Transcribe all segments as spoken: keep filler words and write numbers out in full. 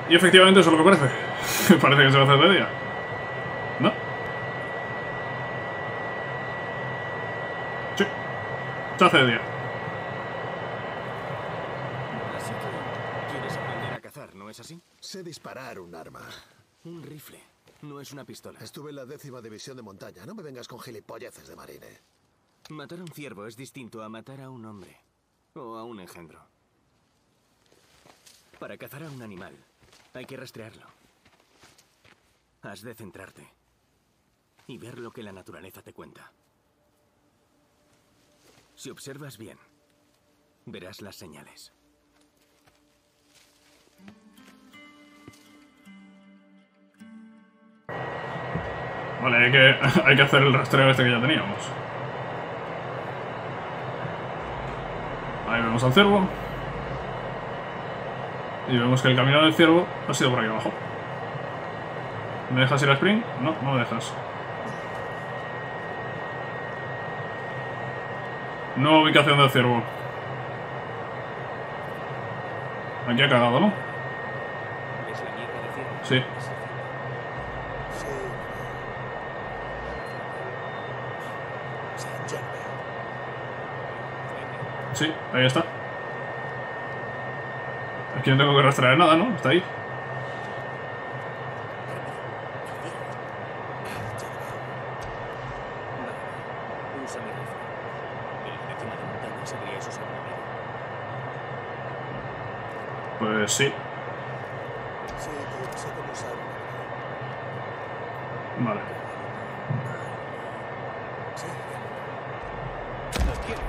Y efectivamente eso es lo que parece. Parece que se va a hacer de día. ¿No? Sí. Se hace de día. Así que quieres aprender a cazar, ¿no es así? Sé disparar un arma. Un rifle. No es una pistola. Estuve en la décima división de montaña. No me vengas con gilipolleces de marine. Matar a un ciervo es distinto a matar a un hombre. O a un engendro. Para cazar a un animal, hay que rastrearlo. Has de centrarte. Y ver lo que la naturaleza te cuenta. Si observas bien, verás las señales. Vale, hay que, hay que hacer el rastreo este que ya teníamos. Ahí vemos al ciervo. Y vemos que el camino del ciervo ha sido por aquí abajo. ¿Me dejas ir a sprint? No, no me dejas. Nueva ubicación del ciervo. Aquí ha cagado, ¿no? ¿Ves la niebla del ciervo? Sí. Sí, ya lo veo. Sí, ahí está. Aquí no tengo que rastrear nada, ¿no? Está ahí. Usa mi rifle. En la décima de montaña sabrías usar una mira. Pues sí. Sí, que sé cómo usar una Vale. Sí, Lo tienes.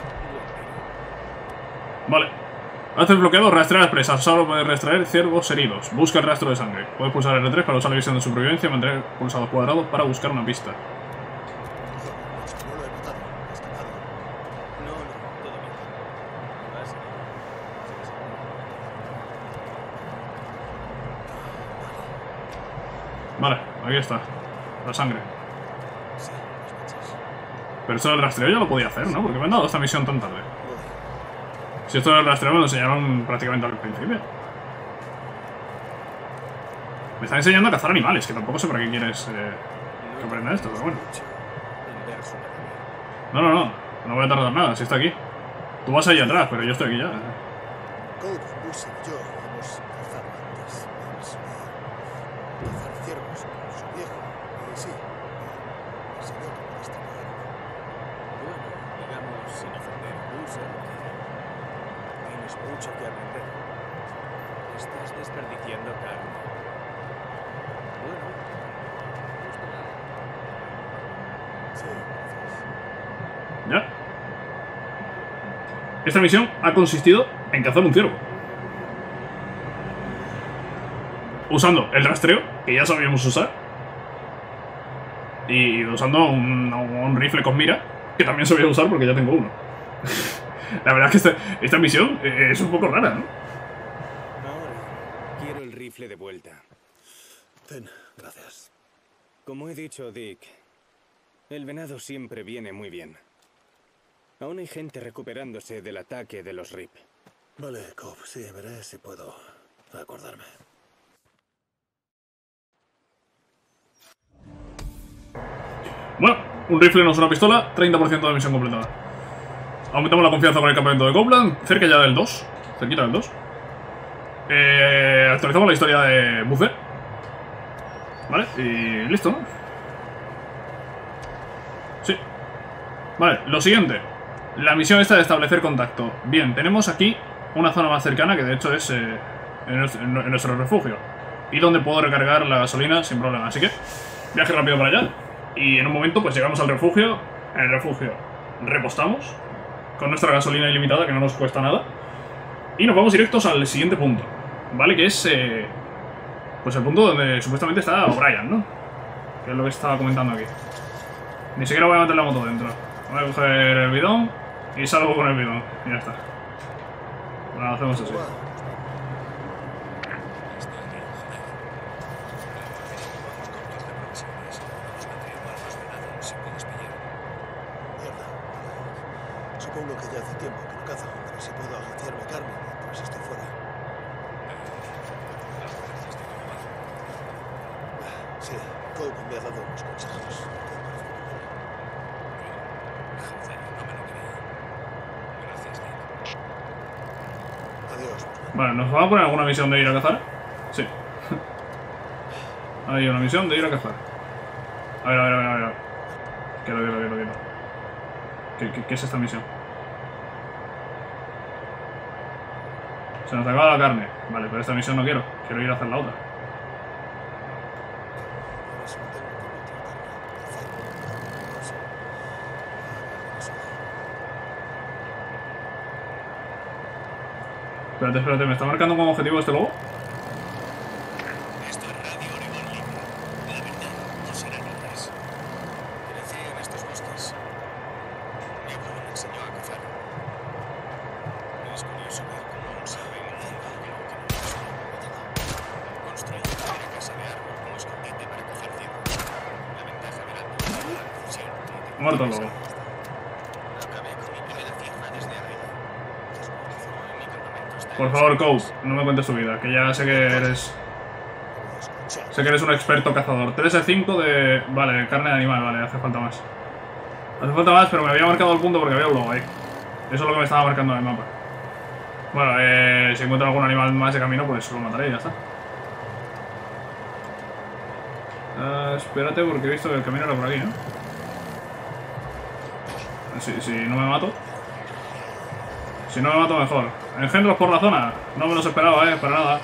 Vale. Hace el bloqueado, rastrear las presas. Solo puede rastrear ciervos heridos. Busca el rastro de sangre. Puedes pulsar R tres para usar la visión de supervivencia y mantener pulsado cuadrado para buscar una pista. no lo he notado. Ha escapado. No, no, todo bien. Vas a Vale, aquí está. La sangre. Sí, las manchas. Pero esto del rastreo ya lo podía hacer, ¿no? Porque me han dado esta misión tan tarde. Voy. Si esto del rastreo me lo enseñaron prácticamente al principio. Me están enseñando a cazar animales, que tampoco sé para qué quieres eh, que aprenda esto, pero bueno. inverso. No, no, no. No voy a tardar nada, si está aquí. Tú vas ahí atrás, pero yo estoy aquí ya. Cody, Lucy y yo hemos cazado antes. Él solía cazar ciervos con su viejo. Y sí, me enseñó cómo destapar. Bueno, digamos, sin ofender a Loser, tienes mucho que aprender. Estás desperdiciando carne. Bueno, justo nada. Sí, gracias. ¿Ya? Esta misión ha consistido en cazar un ciervo. Usando el rastreo, que ya sabíamos usar. Y usando un, un rifle con mira, que también sabía usar porque ya tengo uno. La verdad es que esta, esta misión es un poco rara, ¿no? Ahora, quiero el rifle de vuelta. Ten, gracias. Como he dicho, Dick, el venado siempre viene muy bien. Aún hay gente recuperándose del ataque de los Rip. Vale, Cobb, sí, veré si puedo acordarme. Bueno, un rifle no es una pistola, treinta por ciento de misión completada. Aumentamos la confianza con el campamento de Copeland, cerca ya del dos, cerquita del dos. Eh, actualizamos la historia de Boozer. Vale, y listo, ¿no? Sí. Vale, lo siguiente. La misión esta de establecer contacto. Bien, tenemos aquí una zona más cercana, que de hecho es eh, en, nuestro, en nuestro refugio. Y donde puedo recargar la gasolina sin problema. Así que, viaje rápido para allá. Y en un momento pues llegamos al refugio. En el refugio repostamos con nuestra gasolina ilimitada, que no nos cuesta nada. Y nos vamos directos al siguiente punto. ¿Vale? Que es eh, pues el punto donde supuestamente está O'Brien, ¿no? Que es lo que estaba comentando aquí. Ni siquiera voy a meter la moto dentro. Voy a coger el bidón y salgo con el bidón. Y ya está. Bueno, hacemos así. Mierda. Supongo que ya hace tiempo que no cazo, pero si puedo agenciarme carne mientras estoy fuera. dado unos consejos. Joder, no me lo creo. Gracias, Dick. Adiós. Vale, ¿nos va a poner alguna misión de ir a cazar? Sí. Hay una misión de ir a cazar. A ver, a ver, a ver, a ver. Quiero, quiero, quiero, quiero. ¿Qué, qué, qué es esta misión? Se nos acaba la carne. Vale, pero esta misión no quiero. Quiero ir a hacer la otra. Ahora solo tengo que contratarme. Cazar. No sé. Ah, eso. Espérate, espérate. ¿Me está marcando como objetivo este lobo? Esto es Radio Oregón Libre. La verdad no será libres. Crecí en estos bosques. Mi abuelo me enseñó a cazar. Es curioso ver cómo aún sirve en un mundo como el que nos ha construido una casa de árbol como escondite para cazar ciervos. La ventaja de la altura es la precisión. Muerto el lobo. Acabé con mi primera cierva desde arriba. Mi campamento está en Por favor, Cope, no me cuentes tu vida, que ya sé que eres... Voy a escuchar. Sé que eres un experto cazador. tres de cinco de... Vale, carne de animal, vale, hace falta más. Hace falta más, pero me había marcado el punto porque había un lobo ahí. Eso es lo que me estaba marcando en el mapa. Bueno, eh, si encuentro algún animal más de camino, pues lo mataré y ya está. Uh, espérate, porque he visto que el camino era por aquí, ¿no? Si, si no me mato. Si no me mato, mejor. Engendros por la zona. No me los esperaba, eh, para nada.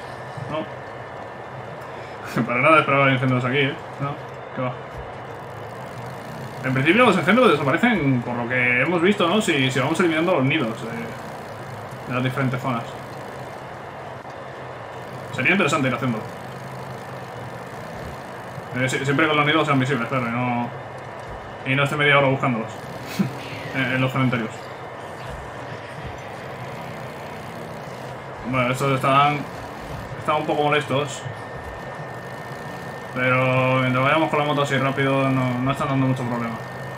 No. Para nada esperaba engendros aquí, eh. No, qué va. En principio los engendros desaparecen por lo que hemos visto, ¿no? Si, si vamos eliminando los nidos de, de las diferentes zonas. Sería interesante ir haciéndolo. Eh, si, siempre que los nidos sean visibles, claro, y no, y no esté media hora buscándolos en, en los cementerios. Bueno, estos están, están un poco molestos. Pero mientras vayamos con la moto así rápido no, no están dando mucho problema.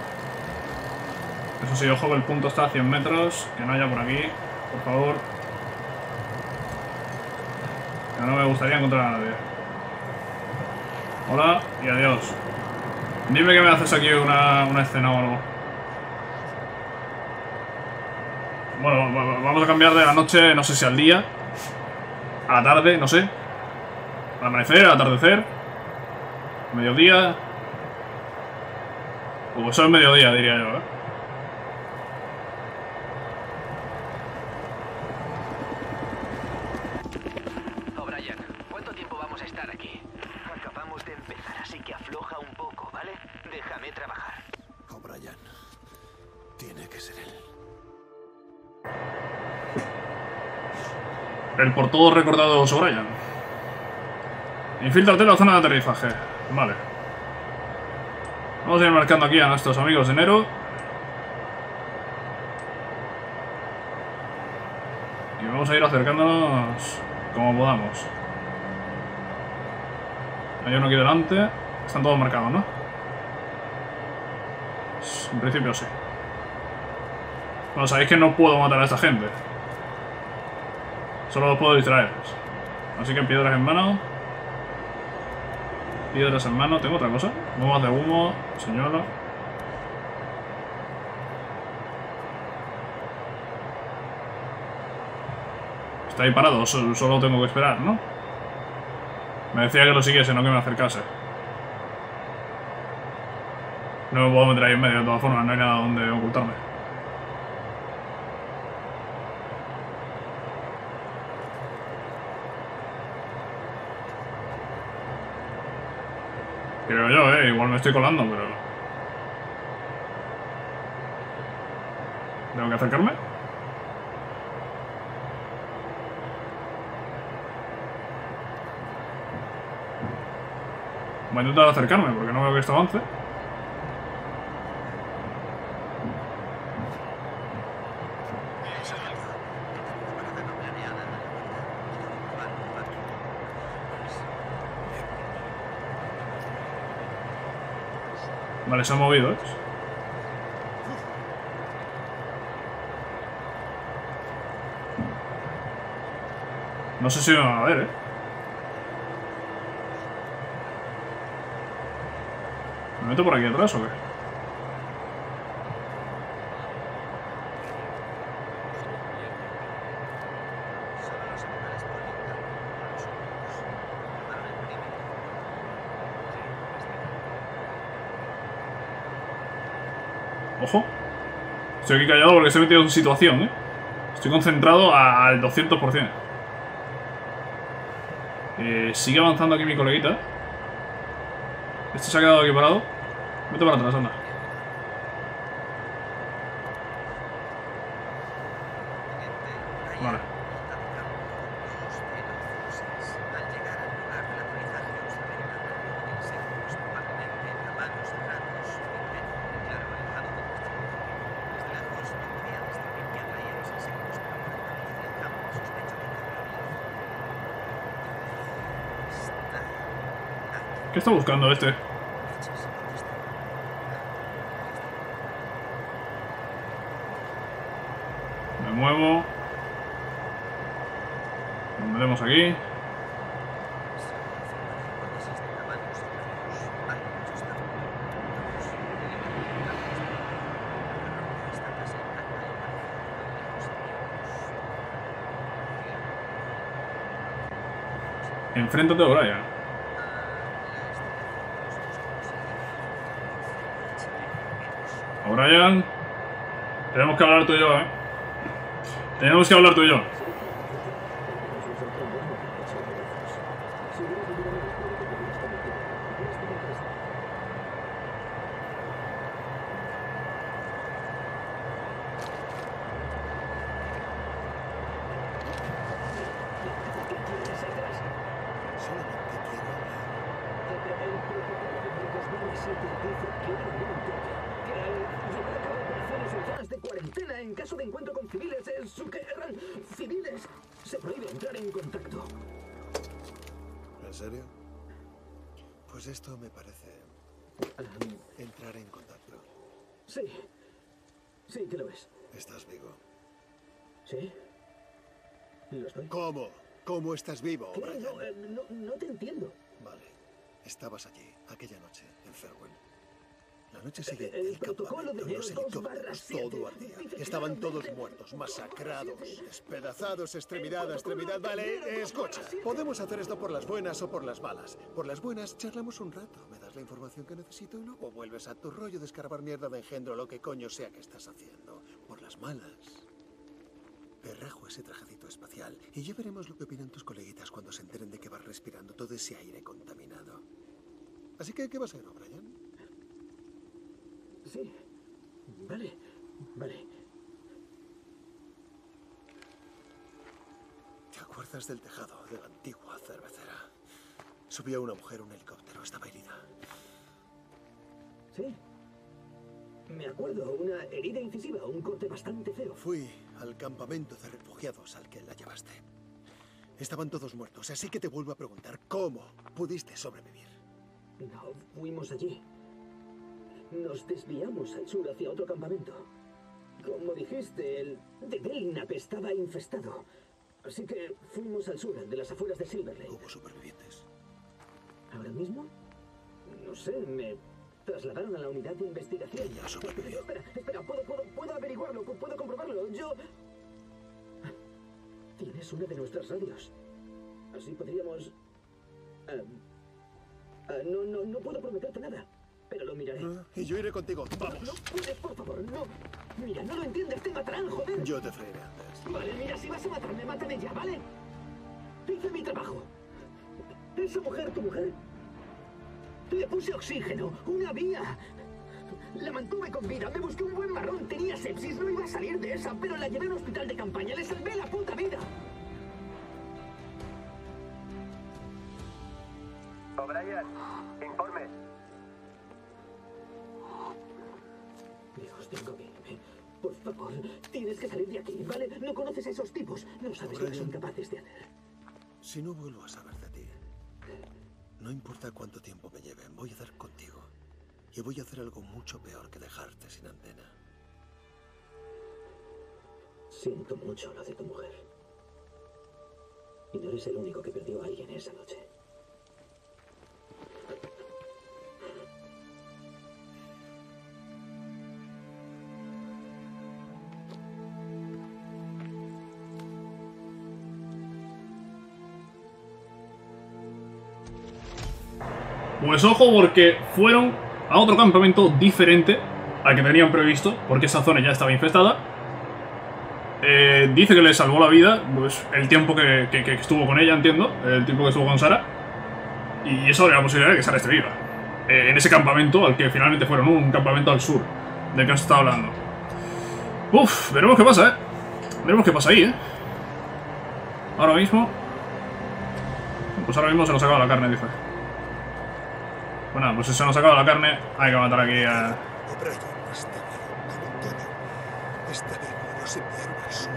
Eso sí, ojo que el punto está a cien metros. Que no haya por aquí, por favor. Que no me gustaría encontrar a nadie. Hola y adiós. Dime que me haces aquí una, una escena o algo. Bueno, vamos a cambiar de la noche, no sé si al día, a la tarde, no sé. Al amanecer, al atardecer, mediodía. O eso es mediodía, diría yo, ¿eh? O'Brien, ¿cuánto tiempo vamos a estar aquí? Acabamos de empezar, así que afloja un poco, ¿vale? Déjame trabajar. O'Brien. Tiene que ser él. El por todo recordado O'Brien. Infíltrate en la zona de aterrizaje. Vale. Vamos a ir marcando aquí a nuestros amigos de Nero. Y vamos a ir acercándonos como podamos. Hay uno aquí delante. Están todos marcados, ¿no? En principio sí. Bueno, sabéis que no puedo matar a esta gente. Solo los puedo distraer. Así que piedras en mano. Piedras en mano. ¿Tengo otra cosa? Bombas de humo. Señora. Está ahí parado. Solo, solo tengo que esperar, ¿no? Me decía que lo siguiese, no que me acercase. No me puedo meter ahí en medio de todas formas. No hay nada donde ocultarme. Creo yo, eh. Igual me estoy colando, pero... ¿Tengo que acercarme? Voy a intentar acercarme porque no veo que esto avance. Vale, se ha movido, ¿eh? No sé si me van a ver, ¿eh? ¿Me meto por aquí atrás o qué? Ojo. Estoy aquí callado porque se he metido en situación, ¿eh? Estoy concentrado al doscientos por cien. Eh, sigue avanzando aquí mi coleguita. Este se ha quedado aquí parado. Vete para atrás, anda. Vale. ¿Qué está buscando este? Me muevo. Nos metemos aquí. Enfréntate a Brian. Brian, tenemos que hablar tú y yo, ¿eh? Tenemos que hablar tú y yo. De cuarentena en caso de encuentro con civiles, eso que eran civiles. Se prohíbe entrar en contacto. ¿En serio? Pues esto me parece entrar en contacto. Sí, sí que lo es. ¿Estás vivo? Sí, lo estoy. ¿Cómo? ¿Cómo estás vivo, ¿Qué? Brian? No, eh, no, no te entiendo. Vale. Estabas allí, aquella noche, en Farewell. La noche siguiente, El el protocolo campamento, de los enero dos barra helicópteros, siete todo ardía. dice que Estaban todos claramente- muertos, masacrados, siete. despedazados, extremidad a El extremidad. protocolo de Vale, enero dos escucha. barra siete. Podemos hacer esto por las buenas o por las malas. Por las buenas, charlamos un rato. Me das la información que necesito y luego vuelves a tu rollo de escarbar mierda de engendro, lo que coño sea que estás haciendo. Por las malas, perrajo ese trajecito espacial. Y ya veremos lo que opinan tus coleguitas cuando se enteren de que vas respirando todo ese aire contaminado. Así que, ¿qué va a ser, O'Brien? Sí, vale, vale. ¿Te acuerdas del tejado de la antigua cervecera? Subía una mujer a un helicóptero, estaba herida. Sí. Me acuerdo, una herida incisiva, un corte bastante feo. Fui al campamento de refugiados al que la llevaste. Estaban todos muertos, así que te vuelvo a preguntar, ¿cómo pudiste sobrevivir? No, fuimos allí. Nos desviamos al sur hacia otro campamento. Como dijiste, el de Belknap estaba infestado. Así que fuimos al sur, de las afueras de Silver Lake. ¿Hubo supervivientes? ¿Ahora mismo? No sé, me trasladaron a la unidad de investigación. Ella sobrevivió. Espera, espera, puedo, puedo, puedo averiguarlo, puedo comprobarlo. Yo... Tienes una de nuestras radios. Así podríamos... ah, ah, no, no, no puedo prometerte nada, pero lo miraré. Ah, y yo iré contigo. No Vamos. puedes, por favor, no. Mira, no lo entiendes, te matarán, joder. Yo te freiré antes. Vale, mira, si vas a matarme, mátame ya, ¿vale? Hice mi trabajo. Esa mujer, tu mujer, le puse oxígeno, una vía. La mantuve con vida, me busqué un buen marrón, tenía sepsis, no iba a salir de esa, pero la llevé a un hospital de campaña, le salvé la puta vida. O'Brien, informe. Dios, tengo que irme. Por favor, tienes que salir de aquí, ¿vale? No conoces a esos tipos, no sabes lo que son capaces de hacer. Si no vuelvo a saber de ti, no importa cuánto tiempo me lleven, voy a dar contigo. Y voy a hacer algo mucho peor que dejarte sin antena. Siento mucho lo de tu mujer. Y no eres el único que perdió a alguien esa noche. Pues ojo, porque fueron a otro campamento diferente al que tenían previsto, porque esa zona ya estaba infestada. Eh, dice que le salvó la vida, pues el tiempo que, que, que estuvo con ella, entiendo, el tiempo que estuvo con Sara. Y eso abre la posibilidad de que Sara esté viva. Eh, en ese campamento al que finalmente fueron, un campamento al sur, del que nos estaba hablando. Uf, veremos qué pasa, eh. Veremos qué pasa ahí, eh. Ahora mismo... Pues ahora mismo se nos acaba la carne, dice. Bueno, pues si se nos acaba la carne, hay que matar aquí a... O'Brien está vivo, como Antonio. Está vivo, nos enviaron al sur.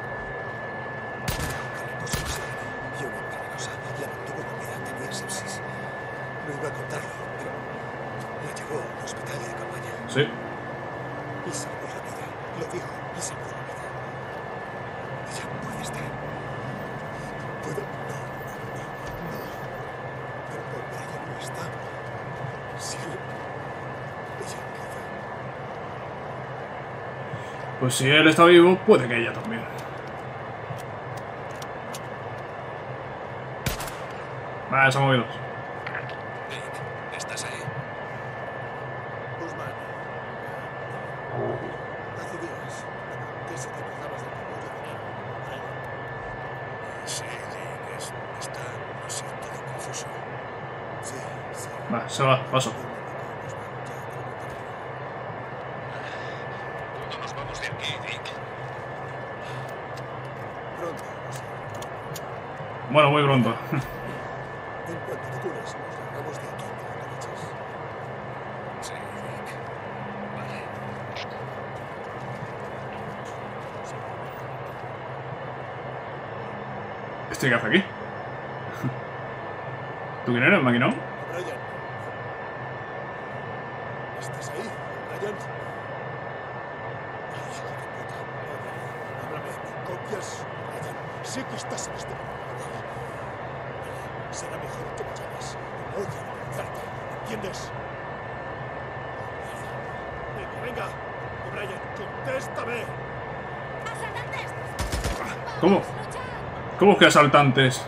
Le puso oxígeno y una intravenosa. La mantuvo con vida, tenía sepsis. No iba a contarlo, pero la llevó al hospital de campaña. Sí. Y salvó la vida. Lo dijo, y salvó la vida. Ella puede estar. Puede. No, no, no, no. Pero O'Brien no está. Sí. Ella queda. Pues si él está vivo, puede que ella también. Vale, se ha movido. Nick, ¿estás ahí? Guzmán. Hace días que se te cruzabas del capullo de enero. Sí, Nick, es, está, no sé, todo confuso. Sí, sí. Va, se va, paso. ¿Cuándo nos vamos de aquí, Nick? Pronto, no sé. Bueno, muy pronto. En cuanto te cures, nos largamos de aquí, te lo leches. Sí, Nick. Vale. ¿Este qué hace aquí? ¿Tú quién eres, maquinón? Brian. ¿Estás ahí, Brian? Ay, hijo de puta. Háblame. Háblame. ¿Me copias, Brian? Sé que estás en este momento. Vale. Será mejor que me llames. No voy a denunciarte. ¿Entiendes? Venga, venga. Brian, contéstame. ¿Cómo? ¿Cómo que asaltantes?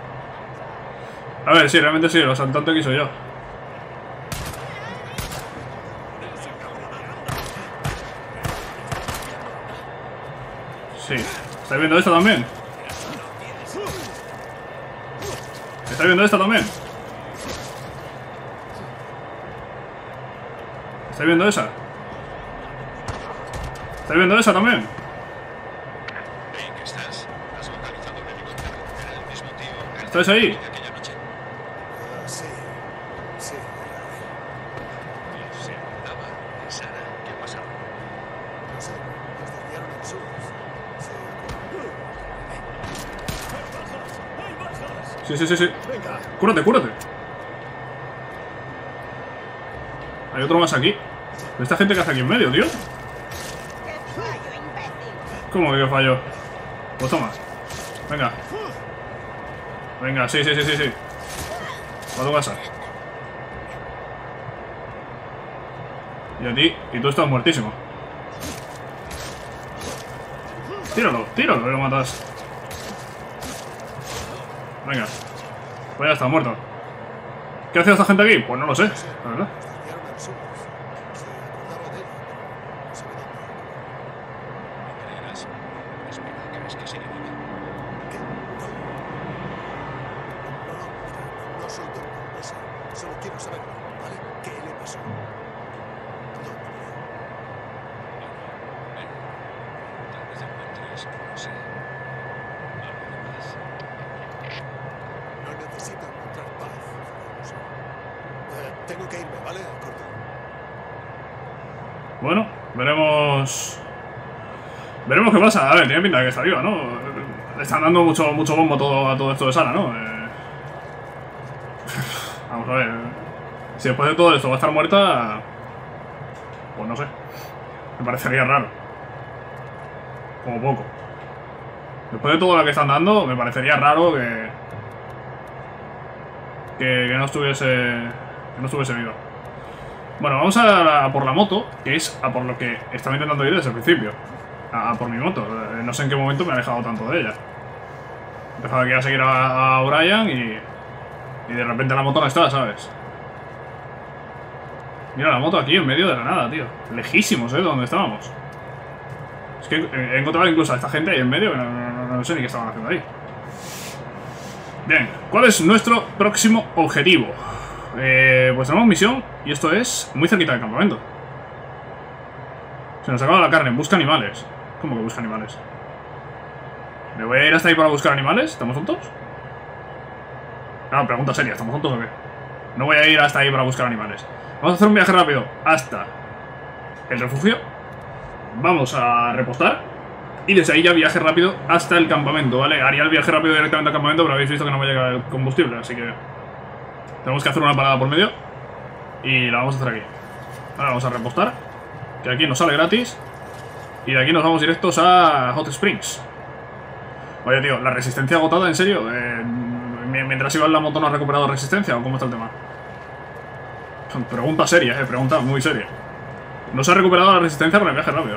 A ver, sí, realmente sí, el asaltante aquí soy yo. Sí. ¿Estáis viendo esto también? ¿Estáis viendo esto también? ¿Estáis viendo esa? ¿Estáis viendo esa también? Nick, ¿estás? ¿Has localizado un helicóptero? Era el mismo tío. ¿Estáis ahí? de aquella noche. Ah, sí. Sí. Se ocultaba. Sara, ¿qué ha pasado? No sé. Nos desviaron al sur. Sí. Sí, sí, sí, sí. Venga. Cúrate, cúrate. Hay otro más aquí. ¿Esta gente que hace aquí en medio, tío? ¿Cómo que fallo? Pues toma. Venga. Venga, sí, sí, sí, sí, sí. Va a tu casa. Y a ti, y tú estás muertísimo. Tíralo, tíralo, que lo matas. Venga. Pues ya está, muerto. ¿Qué hace esta gente aquí? Pues no lo sé, la verdad. Nos desviaron al sur. Se acordaba de él, pero no sabe dónde. ¿Me creerás? Espera, ¿crees que sigue viva? ¿Qué? No. No, no, mira, no, no soy tonto, no sé. Solo quiero saberlo, ¿vale? ¿Qué le pasó? ¿Dónde murió? Ven. Tal vez encuentres, no sé, algo de paz. No necesito encontrar paz. Ferguson. Eh, tengo que irme, ¿vale? Corto. Bueno, veremos. Veremos qué pasa. A ver, tiene pinta de que está viva, ¿no? Le están dando mucho, mucho bombo a todo, a todo esto de Sara, ¿no? Eh... Vamos a ver. Si después de todo esto va a estar muerta. Pues no sé. Me parecería raro. Como poco. Después de todo lo que están dando, me parecería raro que. Que, que no estuviese. Que no estuviese viva. Bueno, vamos a, a por la moto, que es a por lo que estaba intentando ir desde el principio. A, a por mi moto. Eh, No sé en qué momento me he alejado tanto de ella. He empezado aquí a seguir a, a O'Brien y... Y de repente la moto no está, ¿sabes? Mira la moto aquí en medio de la nada, tío. Lejísimos, ¿eh? De donde estábamos. Es que he encontrado incluso a esta gente ahí en medio que no, no, no, no sé ni qué estaban haciendo ahí. Bien, ¿cuál es nuestro próximo objetivo? Eh, pues tenemos misión y esto es muy cerquita del campamento. Se nos acaba la carne, busca animales. ¿Cómo que busca animales? ¿Me voy a ir hasta ahí para buscar animales? ¿Estamos tontos? No, pregunta seria, ¿estamos tontos o qué? No voy a ir hasta ahí para buscar animales. Vamos a hacer un viaje rápido hasta el refugio. Vamos a repostar. Y desde ahí ya viaje rápido hasta el campamento, ¿vale? Haría el viaje rápido directamente al campamento, pero habéis visto que no me llega el combustible, así que tenemos que hacer una parada por medio. Y la vamos a hacer aquí. Ahora vamos a repostar, que aquí nos sale gratis. Y de aquí nos vamos directos a Hot Springs. Oye, tío, ¿la resistencia agotada, en serio? Eh, mientras iba en la moto no ha recuperado resistencia, ¿o cómo está el tema? Pregunta seria, eh, pregunta muy seria. No se ha recuperado la resistencia con el viaje rápido.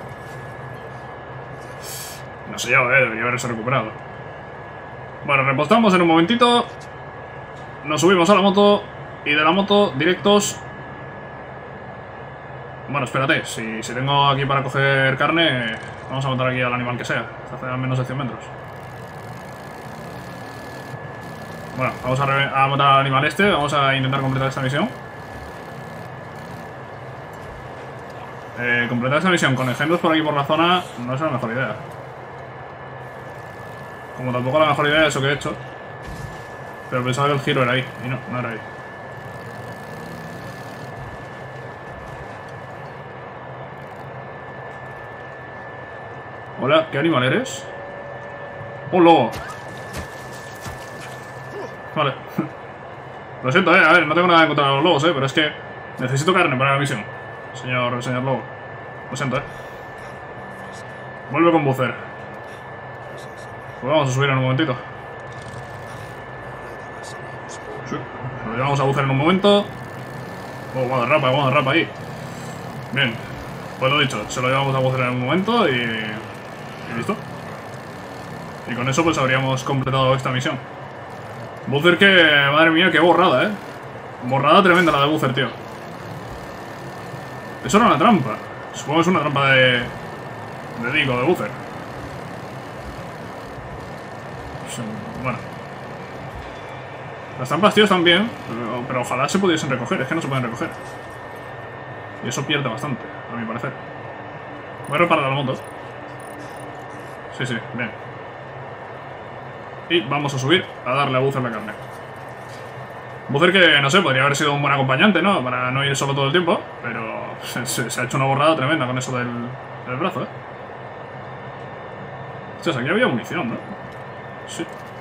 No sé yo, eh, debería haberse recuperado. Bueno, repostamos en un momentito. Nos subimos a la moto. Y de la moto, directos. Bueno, espérate, si, si tengo aquí para coger carne, vamos a matar aquí al animal que sea. Hace a menos de cien metros. Bueno, vamos a, a matar al animal este. Vamos a intentar completar esta misión. Eh, completar esta misión con engendros por aquí por la zona no es la mejor idea. Como tampoco la mejor idea es eso que he hecho. Pero pensaba que el giro era ahí. Y no, no era ahí. Hola, ¿qué animal eres? ¡Un lobo! Vale. Lo siento, eh. A ver, no tengo nada en contra de los lobos, eh. Pero es que necesito carne para la misión. Señor, señor lobo. Lo siento, eh. Vuelve con Buzzer. Pues vamos a subir en un momentito. Sí. Lo llevamos a Buzzer en un momento. Oh, guadarrapa, guadarrapa ahí. Bien. Pues lo dicho, se lo llevamos a Buzzer en un momento y... y listo. Y con eso pues habríamos completado esta misión. Buzzer que... madre mía, qué borrada, eh. Borrada tremenda la de Buzzer, tío. Eso era una trampa. Supongo que es una trampa de... de Dick o de Buzzer. Bueno. Las trampas, tío, están bien, pero, pero ojalá se pudiesen recoger. Es que no se pueden recoger. Y eso pierde bastante, a mi parecer. Voy a reparar la moto. Sí, sí, bien. Y vamos a subir a darle a Buzzer la carne. Buzzer que, no sé, podría haber sido un buen acompañante, ¿no? Para no ir solo todo el tiempo. Pero se, se ha hecho una borrada tremenda con eso del, del brazo, ¿eh? Ostras, aquí había munición, ¿no? Sí.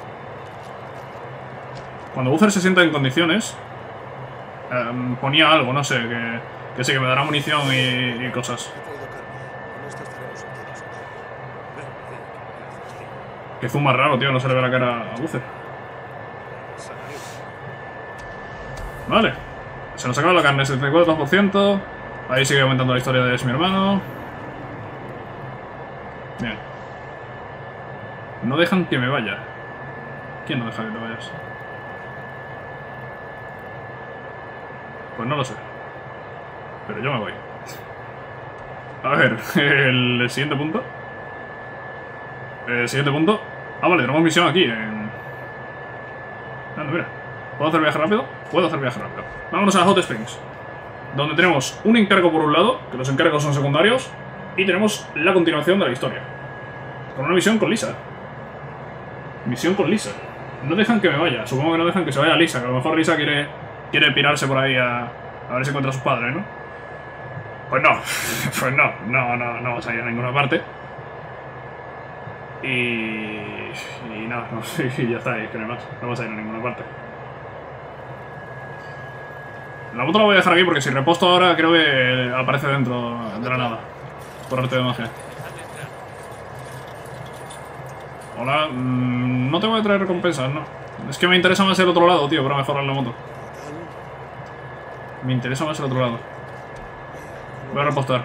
Cuando Buzzer se sienta en condiciones, eh, ponía algo, no sé, que, que sí, que me dará munición y, y cosas. Que zoom más raro, tío, no se le ve la cara a Buzzer. Vale. Se nos acaba la carne, setenta y cuatro por ciento. Ahí sigue aumentando la historia de es mi hermano. Bien. No dejan que me vaya. ¿Quién no deja que te vayas? Pues no lo sé. Pero yo me voy. A ver, el siguiente punto. El siguiente punto. Ah, vale, tenemos misión aquí en... Anda, mira. ¿Puedo hacer viaje rápido? Puedo hacer viaje rápido. Vámonos a Hot Springs, donde tenemos un encargo por un lado, que los encargos son secundarios, y tenemos la continuación de la historia. Con una misión con Lisa. Misión con Lisa. No dejan que me vaya. Supongo que no dejan que se vaya Lisa, que a lo mejor Lisa quiere, quiere pirarse por ahí a, a ver si encuentra a sus padres, ¿no? Pues no. Pues no. No, no, no vamos a ir a ninguna parte. Y... y nada, no, y ya está, es que no hay más. No vamos a ir a ninguna parte. La moto la voy a dejar aquí porque si reposto ahora creo que aparece dentro de la nada. Por arte de magia. Hola, mmm, no te voy a traer recompensas, ¿no? Es que me interesa más el otro lado, tío, para mejorar la moto. Me interesa más el otro lado. Voy a repostar.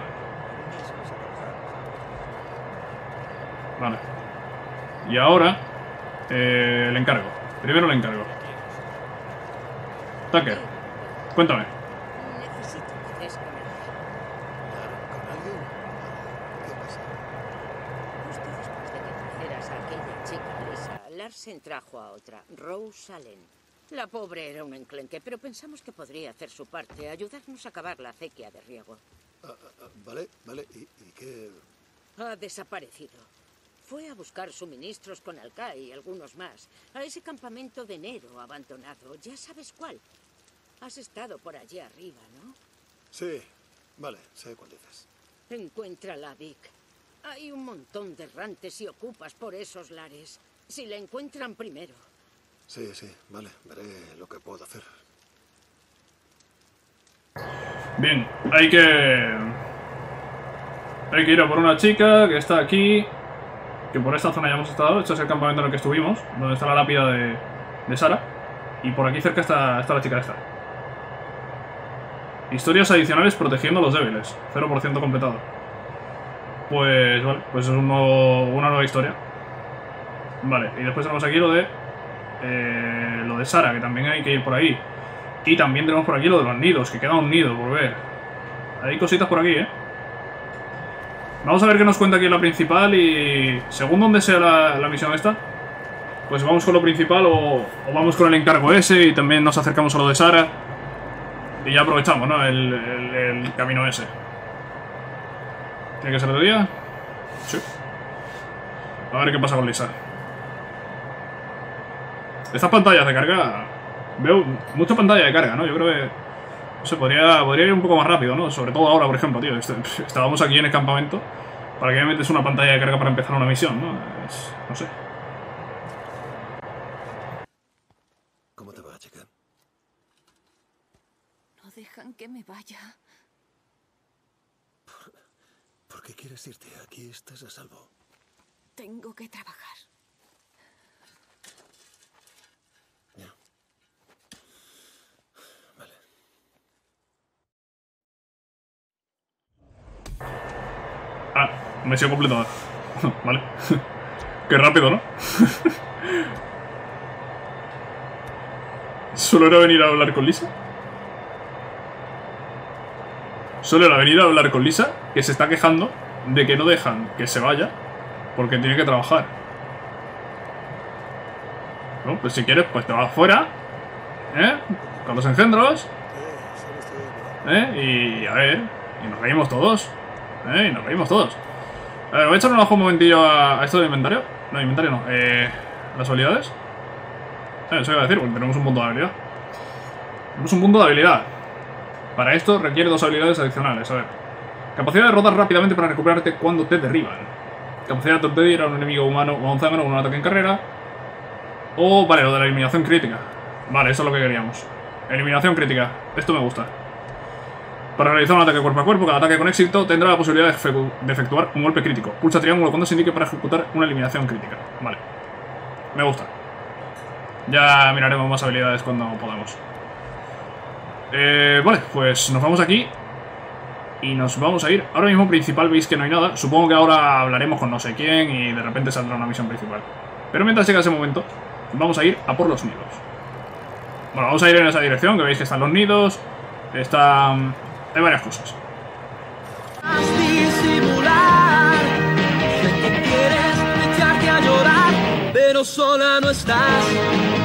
Vale. Y ahora, eh, el encargo. Primero el encargo. Tucker, cuéntame. Necesito Larsen trajo a otra, Rose Allen. La pobre era un enclenque, pero pensamos que podría hacer su parte, ayudarnos a acabar la acequia de riego. Ah, ah, ah, vale, vale. ¿Y, y qué...? Ha desaparecido. Fue a buscar suministros con Alcai y algunos más, a ese campamento de enero abandonado. Ya sabes cuál. Has estado por allí arriba, ¿no? Sí, vale, sé cuál dices. Encuéntrala, Vic. Hay un montón de errantes y ocupas por esos lares. Si la encuentran primero. Sí, sí, vale, veré lo que puedo hacer. Bien, hay que... Hay que ir a por una chica que está aquí. Que por esta zona ya hemos estado. Este es el campamento en el que estuvimos, donde está la lápida de, de Sara. Y por aquí cerca está, está la chica esta. Historias adicionales protegiendo a los débiles. cero por ciento completado. Pues vale, pues es un nuevo, una nueva historia. Vale, y después tenemos aquí lo de... Eh, lo de Sara, que también hay que ir por ahí. Y también tenemos por aquí lo de los nidos, que queda un nido por ver. Hay cositas por aquí, ¿eh? Vamos a ver qué nos cuenta aquí en la principal y... Según donde sea la, la misión esta, pues vamos con lo principal o, o vamos con el encargo ese y también nos acercamos a lo de Sara. Y ya aprovechamos, ¿no? El, el, el camino ese. ¿Tiene que ser de día? Sí. A ver qué pasa con Lisa. Estas pantallas de carga... Veo mucha pantalla de carga, ¿no? Yo creo que... No sé, podría, podría ir un poco más rápido, ¿no? Sobre todo ahora, por ejemplo, tío. Este, estábamos aquí en el campamento. ¿Para que me metes una pantalla de carga para empezar una misión, no? Es, no sé. ¿Cómo te va, chica? No dejan que me vaya. ¿Por, ¿Por qué quieres irte? Aquí estás a salvo. Tengo que trabajar. Ya. Vale. Ah, misión completada. Vale. Qué rápido, ¿no? ¿Solo era venir a hablar con Lisa? Solo era venir a hablar con Lisa, que se está quejando de que no dejan que se vaya porque tiene que trabajar. No, pues si quieres, pues te vas fuera, ¿eh? Con los engendros, ¿eh? Y a ver, y nos reímos todos, ¿eh? Y nos reímos todos. A ver, voy a echar un ojo un momentillo a, a esto del inventario. No, inventario no, eh... las habilidades. Eh, eso iba a decir, porque tenemos un punto de habilidad. Tenemos un punto de habilidad. Para esto requiere dos habilidades adicionales, a ver. Capacidad de rodar rápidamente para recuperarte cuando te derriban. Capacidad de torpedir a un enemigo humano o a un zángano con un ataque en carrera. O, vale, lo de la eliminación crítica. Vale, eso es lo que queríamos. Eliminación crítica, esto me gusta. Para realizar un ataque cuerpo a cuerpo, cada ataque con éxito tendrá la posibilidad de, efectu de efectuar un golpe crítico. Pulsa triángulo cuando se indique para ejecutar una eliminación crítica. Vale. Me gusta. Ya miraremos más habilidades cuando podamos. Eh, vale, pues nos vamos aquí. Y nos vamos a ir. Ahora mismo principal veis que no hay nada. Supongo que ahora hablaremos con no sé quién y de repente saldrá una misión principal. Pero mientras llega ese momento, vamos a ir a por los nidos. Bueno, vamos a ir en esa dirección, que veis que están los nidos. Están... hay varias cosas. Disimular, sé que quieres echarte a llorar, pero sola no estás.